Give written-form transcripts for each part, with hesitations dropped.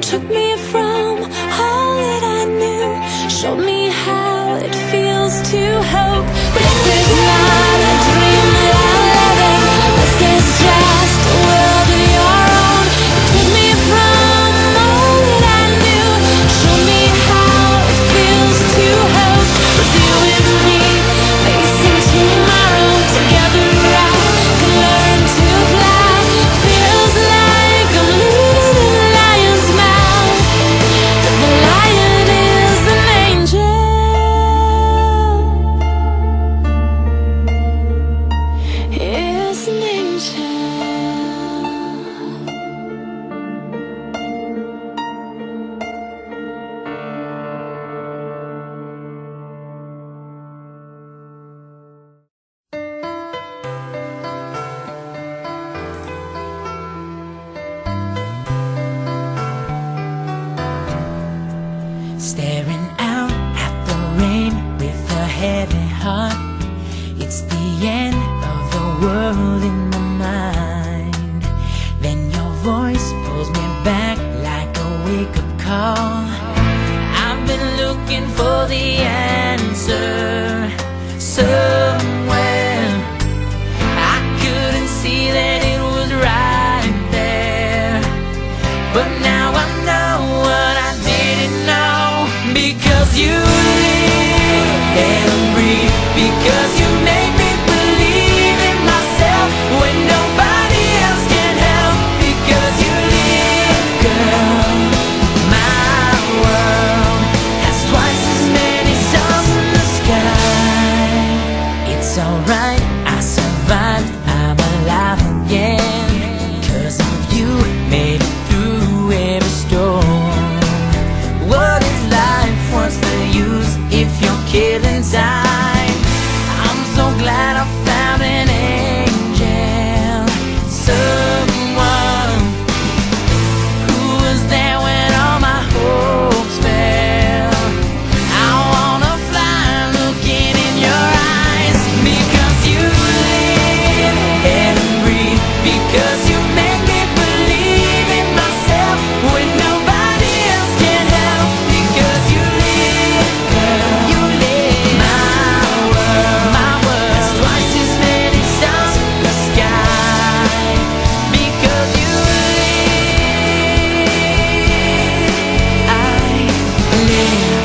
took me from all that I knew, showed me how it feels to hope. This is not a dream that I'm living, this is just a world of your own. You took me from all that I knew, showed me how it feels to hope. With you and me, facing tomorrow, together I can learn to fly. Feels like I'm living in a lion's mouth, but the lion is an angel. Is an angel. Staring out at the rain with a heavy heart. It's the end of the world in my mind. Then your voice pulls me back like a wake-up call. I've been looking for the answer somewhere. I couldn't see that it was right there, but now I know what I didn't know. Because you live and breathe, because you make me believe in myself when nobody else can help. Because you live, girl, my world has twice as many stars in the sky. It's alright, I survived, I'm alive again. 'Cause of you, made it through every storm. What is life, what's the use if you're killing time? I'm so glad I found an angel, someone who was there when all my hopes fell. I wanna fly looking in your eyes. Because you live and breathe, because you make me believe in myself when nobody else can help. Because you live, girl, you live, my world has twice as many stars in the sky. Because you live, I live.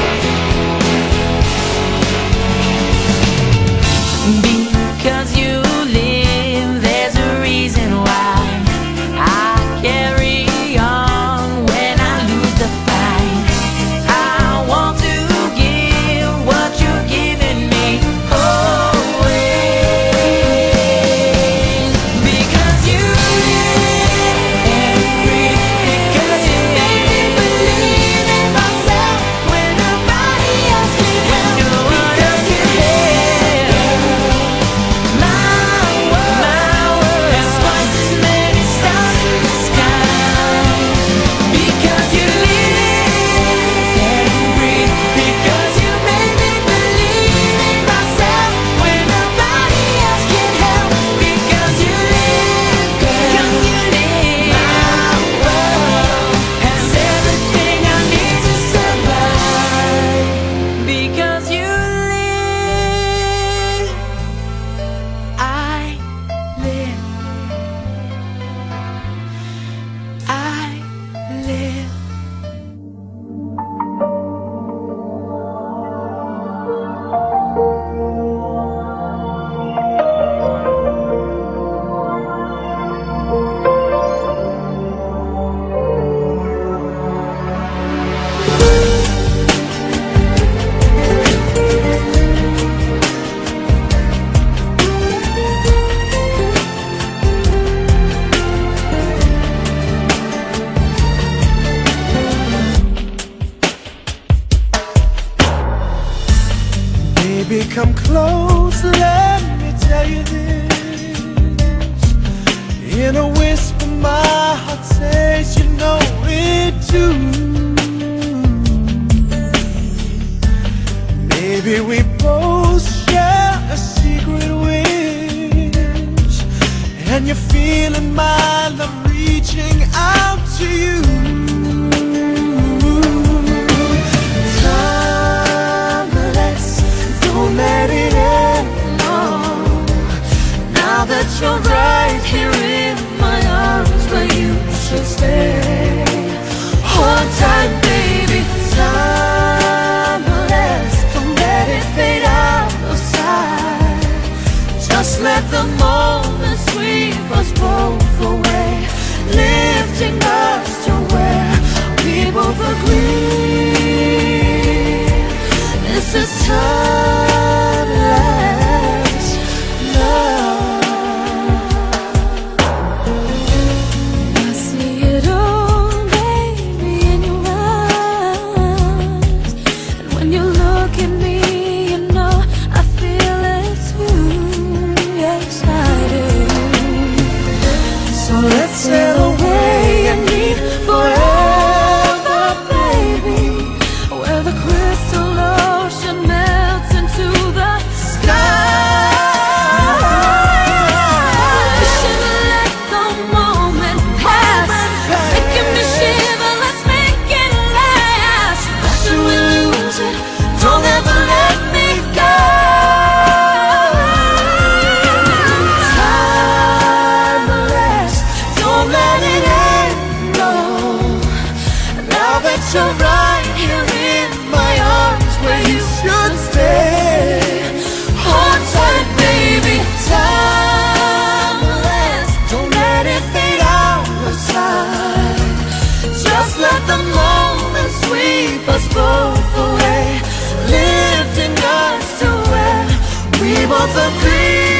Because you live, there's a reason why I carry on when I lose the fight. I want to give what you're giving me always. Because you live and breathe, because you make me believe in myself when nobody else can help. Because you live, my world has twice as many stars in the sky. Because you live and breathe, because you make me believe in myself when nobody else can help. Because you live, girl, my world has everything I need to survive. Because you live, I live, I live. Baby, come close, let me tell you this. In a whisper, my heart says you know it too. Maybe we both share a secret wish, and you're feeling my love reaching out to you. let it end. No, now that you're right here in my arms, where you should stay. Hold tight, baby, timeless. Don't let it fade out of sight. Just let the moment sweep us both away, lifting us to where we both agree. This is timeless love. I see it all, baby, in your eyes. And when you look at me, you know I feel it too. Yes, I do. So let's sail away and meet forever, baby, Where the crystal ocean melts into the sky. We should let the moment pass, making me shiver. Let's make it last. Why should we lose it? Don't ever let me go. Timeless, don't let it end. No, now that you're right here in my arms, where you should stay. Hold tight, baby, timeless. Don't let it fade out of sight. Just let the moment sweep us both away, lifting us to where we both agree.